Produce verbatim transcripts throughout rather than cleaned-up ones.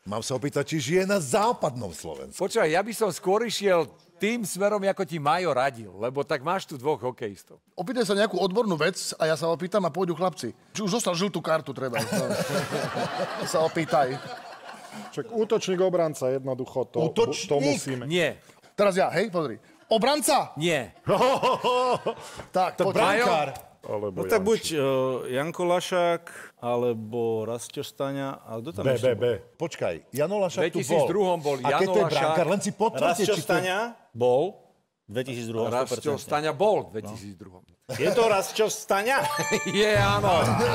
Mám sa opýtať, či žije na západnom Slovensku. Počúvaj, ja by som skôr išiel tým smerom, ako ti Majo radil, lebo tak máš tu dvoch hokejistov. Opýtaj sa nejakú odbornú vec a ja sa opýtam a pôjdu chlapci. Či už dostal žltú kartu, treba. sa opýtaj. Čak útočník, obranca, jednoducho to, Útočník? to musíme. Nie. Teraz ja, hej, pozri. Obranca! Nie. Tak, To poď. brankár. Alebo No tak Janči. buď uh, Janko Lašák, alebo Rastio Staňa, a kto tam B, ešte B, B. Počkaj, Jano Lašák tu bol. V dvetisícdva bol A keď Jano to je Lašák. brankár, len si potvrďte, Rastio či to... Staňa bol v dvetisícdva. Rastio Staňa bol v dvetisícdva. Je to Rastio Staňa? Je, áno.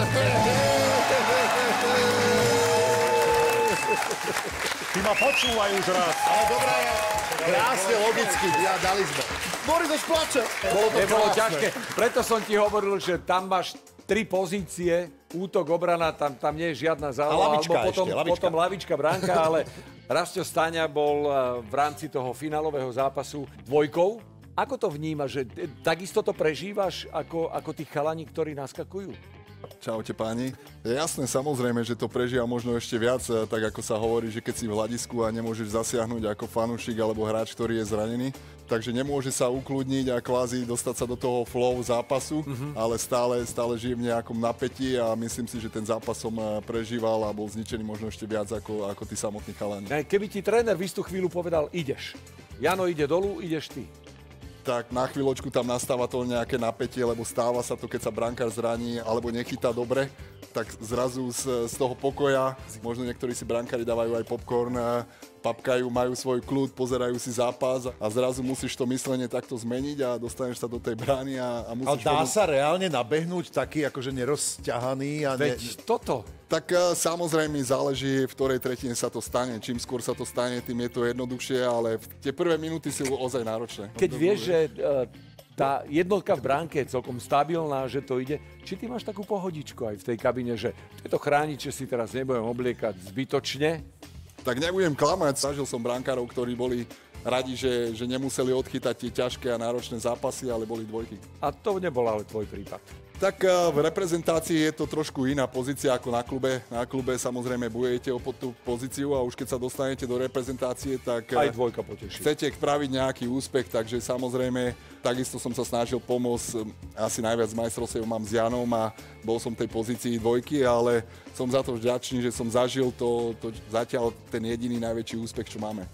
Ty ma počúvaj už raz. Ale dobré, krásne, logicky. Ja, dali sme. Boris už plače. Bolo to Nebolo krásne. ťažké. Preto som ti hovoril, že tam máš tri pozície, útok, obrana, tam, tam nie je žiadna záloha. A lavička alebo potom, ešte, lavička. potom lavička, bránka, ale Rastio Staňa bol uh, v rámci toho finálového zápasu dvojkou. Ako to vnímaš? Že t- takisto to prežívaš ako, ako tí chalani, ktorí naskakujú? Čaute páni. Je jasné, samozrejme, že to prežíva možno ešte viac, tak ako sa hovorí, že keď si v hľadisku a nemôžeš zasiahnuť ako fanúšik alebo hráč, ktorý je zranený, takže nemôže sa ukludniť a kvázi dostať sa do toho flow zápasu, mm-hmm. ale stále, stále žije v nejakom napätí a myslím si, že ten zápas som prežíval a bol zničený možno ešte viac ako, ako tí samotní chalani. Keby ti tréner v istú chvíľu povedal, ideš. Jano ide dolu, ideš ty. Tak na chvíľočku tam nastáva to nejaké napätie, lebo stáva sa to, keď sa brankár zraní alebo nechytá dobre, tak zrazu z, z toho pokoja, možno niektorí si brankári dávajú aj popcorn, papkajú, majú svoj kľud, pozerajú si zápas a zrazu musíš to myslenie takto zmeniť a dostaneš sa do tej brány a, a Ale musíš... dá vedieť- sa reálne nabehnúť taký akože nerozťahaný a ne... Veď toto. Tak uh, samozrejme záleží, v ktorej tretine sa to stane. Čím skôr sa to stane, tým je to jednoduchšie, ale v tie prvé minúty sú ozaj náročné. Keď vieš, že uh, tá jednotka v bránke je celkom stabilná, že to ide, či ty máš takú pohodičku aj v tej kabine, že tieto chrániče si teraz nebudem obliekať zbytočne? Tak nebudem klamať, zažil som brankárov, ktorí boli radi, že, že nemuseli odchytať tie ťažké a náročné zápasy, ale boli dvojky. A to nebol ale tvoj prípad. Tak uh, v reprezentácii je to trošku iná pozícia ako na klube. Na klube samozrejme bojujete o tú pozíciu a už keď sa dostanete do reprezentácie, tak uh, Aj dvojka poteší. chcete spraviť nejaký úspech, takže samozrejme takisto som sa snažil pomôcť. Asi najviac majstrovstiev mám s Janom a bol som v tej pozícii dvojky, ale som za to vďačný, že som zažil to, to zatiaľ ten jediný najväčší úspech, čo máme.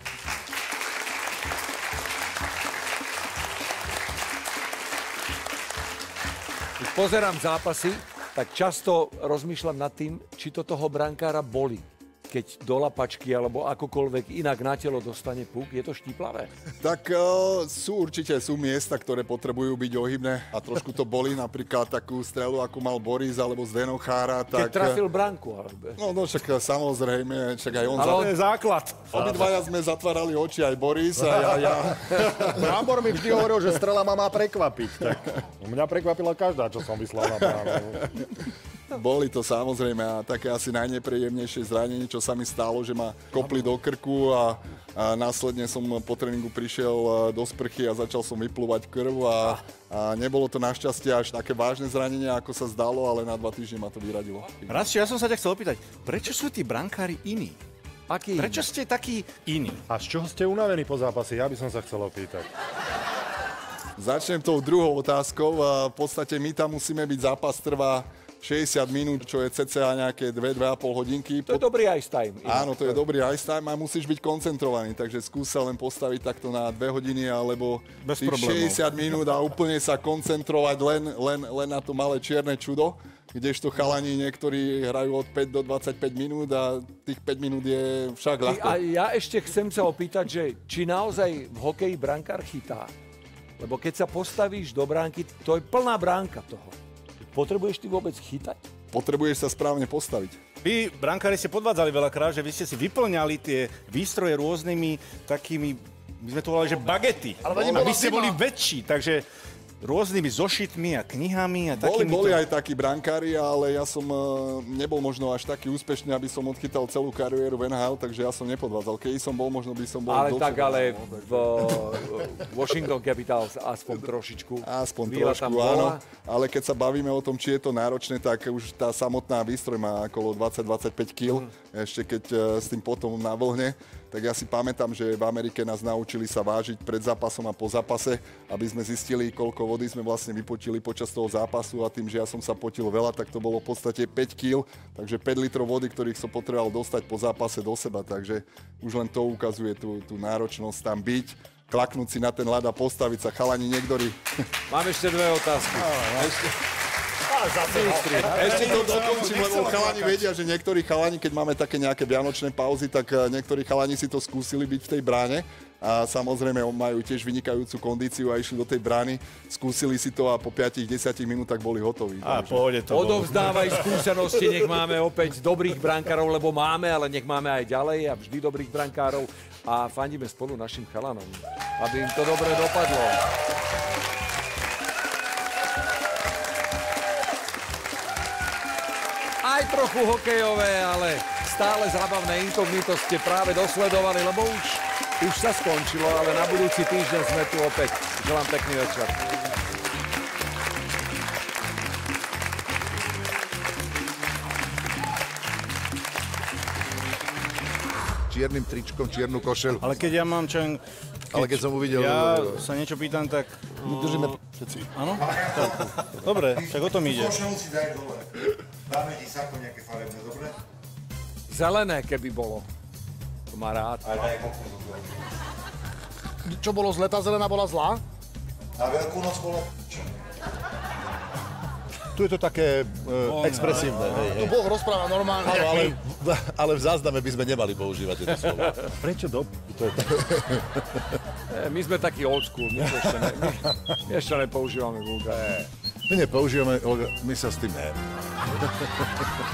Keď pozerám zápasy, tak často rozmýšľam nad tým, či to toho brankára boli. Keď do lapačky alebo akokoľvek inak na telo dostane puk, je to štíplavé. Tak uh, sú určite sú miesta, ktoré potrebujú byť ohybné a trošku to boli, napríklad takú strelu, ako mal Boris alebo Zdeno Chára. Keď Tak, trafil bránku. Ale... No, no však samozrejme, však aj on... Ale za- on To je základ. Obidvaja sme zatvárali oči, aj Boris a ja. ja. Brábor mi vždy hovoril, že strela ma má prekvapiť. Tak mňa prekvapila každá, čo som vyslal na bránu. Boli to samozrejme a také asi najnepríjemnejšie zranenie, čo sa mi stalo, že ma kopli do krku a, a následne som po tréningu prišiel do sprchy a začal som vyplúvať krv a, a nebolo to našťastie až také vážne zranenie, ako sa zdalo, ale na dva týždne ma to vyradilo. Rastio, ja som sa ťa chcel opýtať, prečo sú tí brankári iní? Aký? Prečo ste takí iní? A z čoho ste unavení po zápase? Ja by som sa chcel opýtať. Začnem tou druhou otázkou. V podstate my tam musíme byť, zápas trvá šesťdesiat minút, čo je cca nejaké dve až dve a pol hodinky. To je dobrý ice time. Áno, to je dobrý ice time a musíš byť koncentrovaný, takže skús sa len postaviť takto na dve hodiny alebo Bez tých problémov. šesťdesiat minút a úplne sa koncentrovať len, len, len na to malé čierne čudo, kdežto chalani niektorí hrajú od päť do dvadsaťpäť minút a tých päť minút je však ľahko. A ja ešte chcem sa opýtať, že či naozaj v hokeji brankár chytá. Lebo keď sa postavíš do bránky, to je plná bránka toho. Potrebuješ ty vôbec chytať? Potrebuješ sa správne postaviť. Vy, brankári, ste podvádzali veľakrát, že vy ste si vyplňali tie výstroje rôznymi takými, my sme to volali, že bagety. Ale A vy ste boli väčší, takže rôznymi zošitmi a knihami a Boli, takými... boli aj takí brankári, ale ja som uh, nebol možno až taký úspešný, aby som odchytal celú kariéru v en há el, takže ja som nepodvádzal. Keď som bol, možno by som bol... Ale dlhšie, tak, ale no, v Washington Capitals aspoň trošičku. Aspoň Víla trošku, tam bola. áno. Ale keď sa bavíme o tom, či je to náročné, tak už tá samotná výstroj má okolo dvadsať až dvadsaťpäť kíl. Mm. Ešte keď uh, s tým potom na vlhne. Tak ja si pamätám, že v Amerike nás naučili sa vážiť pred zápasom a po zápase, aby sme zistili, koľko vody sme vlastne vypotili počas toho zápasu a tým, že ja som sa potil veľa, tak to bolo v podstate päť kíl, takže päť litrov vody, ktorých som potreboval dostať po zápase do seba, takže už len to ukazuje tú, tú náročnosť tam byť, klaknúť si na ten ľad a postaviť sa. Chalani niektorí... Mám ešte dve otázky. Ešte... Ešte to dokončím, lebo chalani vedia, že niektorí chalani, keď máme také nejaké vianočné pauzy, tak niektorí chalani si to skúsili byť v tej bráne a samozrejme majú tiež vynikajúcu kondíciu a išli do tej brány, skúsili si to a po päť až desať minútach boli hotoví. A pôjde to. Odovzdávaj skúsenosti, nech máme opäť dobrých brankárov, lebo máme, ale nech máme aj ďalej a vždy dobrých brankárov a fandíme spolu našim chalanom, aby im to dobre dopadlo. Aj trochu hokejové, ale stále zábavné inkognito ste práve dosledovali, lebo už, už sa skončilo, ale na budúci týždeň sme tu opäť. Želám pekný večer. Čiernym tričkom, čiernu košelu. Ale keď ja mám čo... Ale keď som uvidel... Ja sa niečo pýtam, tak... My držíme všetci. Áno? Tak. Dobre, tak o tom ide. Košelu si daj dole. Dáme ti sako nejaké farebné, dobre? Zelené, keby bolo. To má rád. A daj kokos do toho. Čo bolo zlé, tá zelená bola zlá? Na Veľkú noc bolo... Čo? Tu je to také uh, expresívne. Hej, Tu hej. Boh rozpráva normálne. Áno, ale, ale v zázname by sme nemali používať tieto slova. Prečo do... To je tak... My sme takí old school, my to ešte, ne, my, my ešte nepoužívame vulgárne. My nepoužívame, my sa s tým ne.